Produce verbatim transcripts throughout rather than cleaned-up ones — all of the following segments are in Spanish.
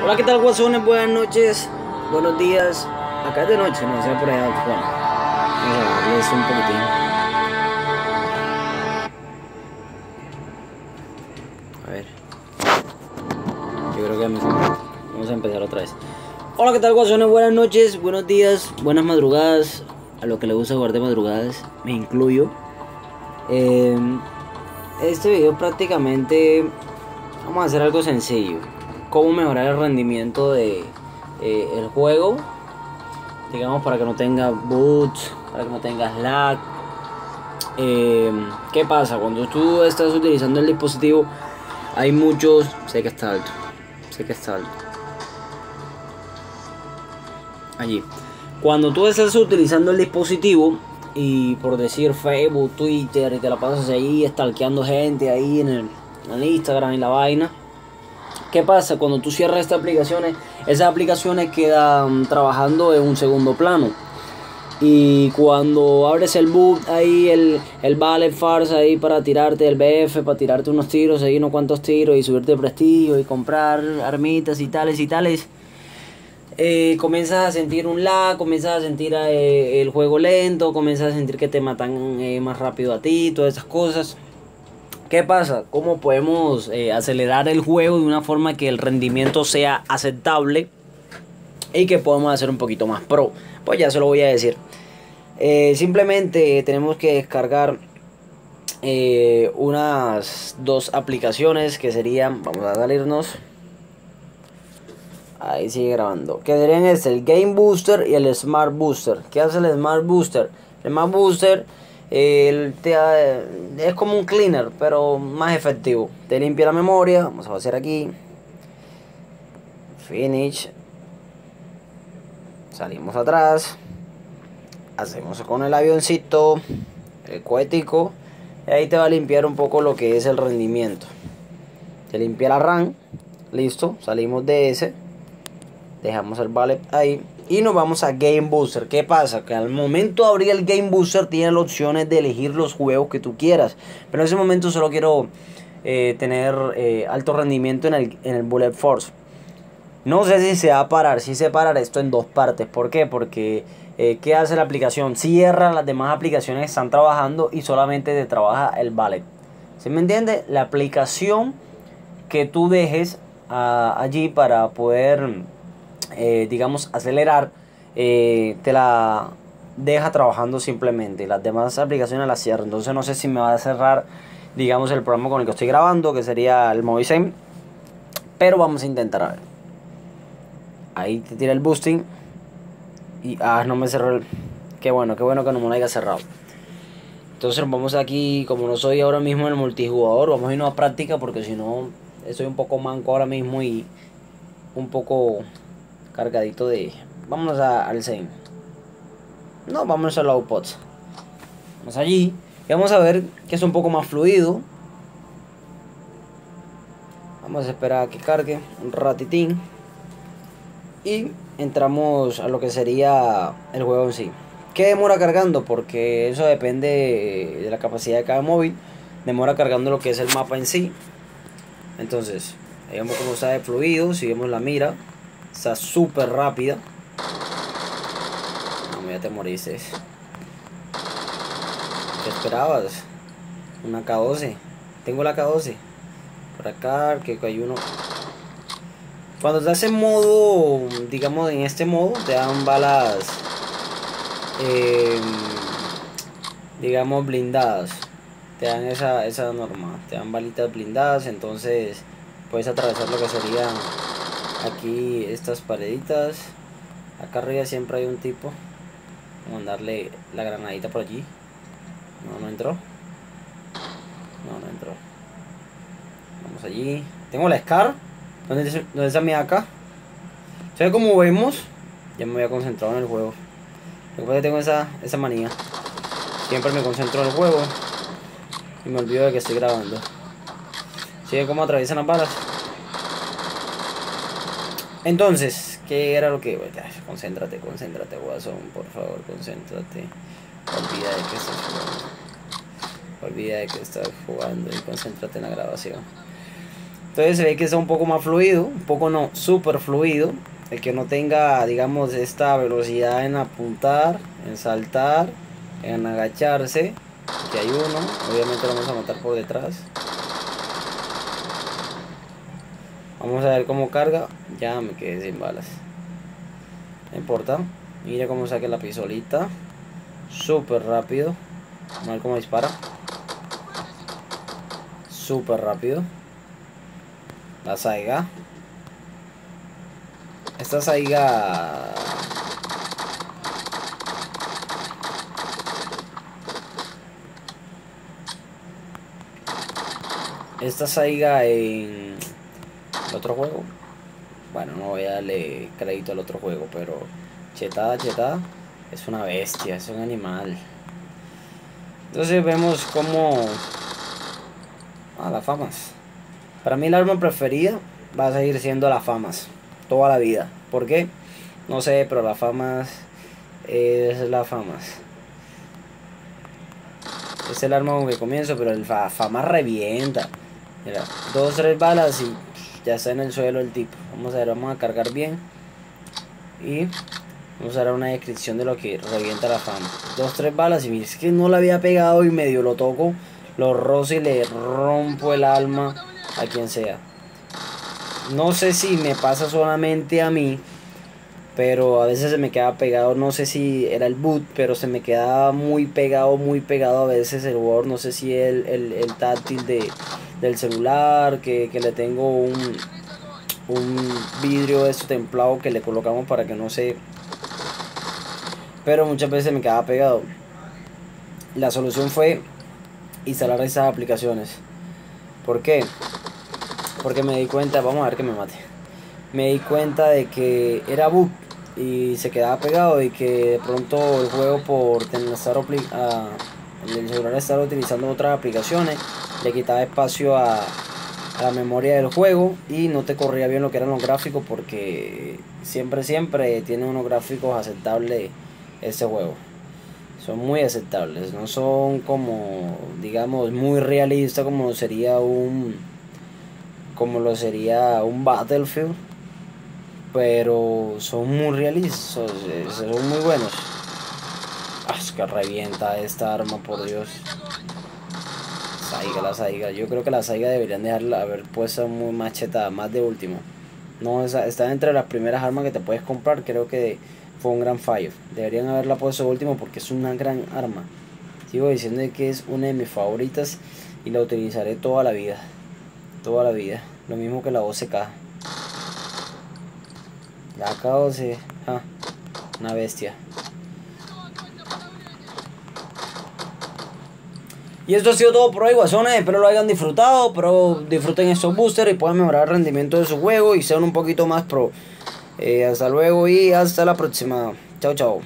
Hola, ¿qué tal, guasones? Buenas noches, buenos días. Acá es de noche, no sé por allá. Bueno, vamos a darles un poquitín. A ver, yo creo que a mí vamos a empezar otra vez. Hola, ¿qué tal, guasones? Buenas noches, buenos días, buenas madrugadas. A lo que le gusta jugar de madrugadas, me incluyo. Eh, este video prácticamente vamos a hacer algo sencillo. Cómo mejorar el rendimiento de eh, el juego, digamos, para que no tenga boots, para que no tengas lag. Eh, ¿Qué pasa? Cuando tú estás utilizando el dispositivo, hay muchos... Sé que está alto, sé que está alto. Allí. Cuando tú estás utilizando el dispositivo y, por decir, Facebook, Twitter, y te la pasas ahí stalkeando gente ahí en el, en el Instagram y la vaina, ¿qué pasa? Cuando tú cierras estas aplicaciones, esas aplicaciones quedan trabajando en un segundo plano. Y cuando abres el boot ahí, el, el Ballet Farce ahí para tirarte el B F, para tirarte unos tiros ahí, unos cuantos tiros y subirte de prestigio y comprar armitas y tales y tales, eh, comienzas a sentir un lag, comienzas a sentir eh, el juego lento, comienzas a sentir que te matan eh, más rápido a ti, todas esas cosas. ¿Qué pasa? ¿Cómo podemos eh, acelerar el juego de una forma que el rendimiento sea aceptable y que podamos hacer un poquito más pro? Pues ya se lo voy a decir. Eh, simplemente tenemos que descargar eh, unas dos aplicaciones que serían, vamos a salirnos, ahí sigue grabando, que serían este, el Game Booster y el Smart Booster. ¿Qué hace el Smart Booster? El Smart Booster eh, te, eh, es como un cleaner, pero más efectivo. Te limpia la memoria. Vamos a hacer aquí Finish, salimos atrás, hacemos con el avioncito, el cohetico, y ahí te va a limpiar un poco lo que es el rendimiento. Te limpia la RAM, listo, salimos de ese, dejamos el Ballet ahí y nos vamos a Game Booster. ¿Qué pasa? Que al momento de abrir el Game Booster tiene las opciones de elegir los juegos que tú quieras, pero en ese momento solo quiero eh, tener eh, alto rendimiento en el, en el Ballet Farce. No sé si se va a parar, si se parar esto en dos partes. ¿Por qué? Porque eh, ¿qué hace la aplicación? Cierra las demás aplicaciones que están trabajando y solamente te trabaja el Ballet. ¿Sí me entiende? La aplicación que tú dejes uh, allí para poder, eh, digamos, acelerar, eh, te la deja trabajando simplemente. Las demás aplicaciones las cierra. Entonces no sé si me va a cerrar, digamos, el programa con el que estoy grabando, que sería el Movistar. Pero vamos a intentar a ver. Ahí te tira el boosting. Y ah, no me cerró el... Qué bueno, qué bueno que no me lo haya cerrado. Entonces vamos aquí, como no soy ahora mismo en el multijugador, vamos a irnos a práctica porque si no, estoy un poco manco ahora mismo y un poco cargadito de... Vámonos a, al Zen. No, vámonos a los outpots. Vamos allí y vamos a ver que es un poco más fluido. Vamos a esperar a que cargue un ratitín. Y entramos a lo que sería el juego en sí. ¿Qué demora cargando? Porque eso depende de la capacidad de cada móvil. Demora cargando lo que es el mapa en sí. Entonces, veamos cómo está de fluido. Si vemos la mira, está súper rápida. No, ya te moriste. ¿Qué esperabas? Una K doce. Tengo la K doce. Por acá, que hay uno. Cuando estás en modo, digamos en este modo, te dan balas, eh, digamos blindadas. Te dan esa, esa norma, te dan balitas blindadas, entonces puedes atravesar lo que serían aquí estas pareditas. Acá arriba siempre hay un tipo. Vamos a darle la granadita por allí. No, no entró. No, no entró. Vamos allí. Tengo la Scar. ¿Dónde, ¿Dónde está mi A K? O sea, como vemos, ya me había concentrado en el juego. Lo que pasa es que tengo esa, esa manía. Siempre me concentro en el juego y me olvido de que estoy grabando. ¿Sigue cómo atraviesan las balas? Entonces, ¿qué era lo que...? Concéntrate, concéntrate, guasón, por favor, concéntrate. Olvida de que estás jugando. Olvida de que estás jugando y concéntrate en la grabación. Entonces se ve que está un poco más fluido, un poco no, súper fluido. El que no tenga, digamos, esta velocidad en apuntar, en saltar, en agacharse. Aquí hay uno, obviamente lo vamos a matar por detrás. Vamos a ver cómo carga. Ya me quedé sin balas. No importa. Mira cómo saque la pistolita. Súper rápido. Vamos a ver cómo dispara. Súper rápido. La Saiga. Esta Saiga... Esta Saiga en... el otro juego. Bueno, no voy a darle crédito al otro juego, pero... Chetada, chetada. Es una bestia, es un animal. Entonces vemos como... Ah, las famas. Para mí el arma preferida va a seguir siendo las famas. Toda la vida. ¿Por qué? No sé, pero las famas es las famas. Es el arma con que comienzo, pero el fa fama revienta. Mira, dos, tres balas y ya está en el suelo el tipo. Vamos a ver, vamos a cargar bien. Y vamos a dar una descripción de lo que revienta la fama. Dos, tres balas y mira, es que no la había pegado y medio lo toco. Lo rozo y le rompo el alma a quien sea. No sé si me pasa solamente a mí, pero a veces se me queda pegado. No sé si era el boot, pero se me quedaba muy pegado, muy pegado a veces el Word. No sé si el, el, el táctil de, del celular, que, que le tengo un, un vidrio de esto templado que le colocamos para que no se... Pero muchas veces me quedaba pegado. La solución fue instalar esas aplicaciones. ¿Por qué? Porque me di cuenta, vamos a ver que me mate. Me di cuenta de que era bug y se quedaba pegado y que de pronto el juego por tener estar a, el celular estar utilizando otras aplicaciones le quitaba espacio a, a la memoria del juego y no te corría bien lo que eran los gráficos, porque siempre siempre tiene unos gráficos aceptables este juego. Son muy aceptables, no son como, digamos, muy realistas como sería un como lo sería un Battlefield, pero son muy realistas, son muy buenos. Ah, es que revienta esta arma, por Dios. Saiga, la Saiga, yo creo que la Saiga deberían dejarla haber puesto muy machetada, más de último. No, está entre las primeras armas que te puedes comprar, creo que fue un gran fallo. Deberían haberla puesto último porque es una gran arma. Sigo diciendo que es una de mis favoritas y la utilizaré toda la vida. Toda la vida. Lo mismo que la O C K. La K doce. Ah, una bestia. Y esto ha sido todo por hoy, guasones. Espero lo hayan disfrutado. Pero disfruten estos boosters y puedan mejorar el rendimiento de su juego y sean un poquito más pro. Eh, hasta luego y hasta la próxima. Chao, chao.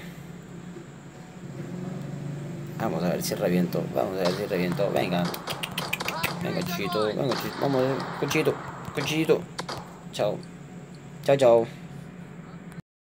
Vamos a ver si reviento. Vamos a ver si reviento. Venga. Venga, Chuchito. Venga, Chuchito. Vamos a ver. Cuchito. Cuchito. Chao. Chao, chao.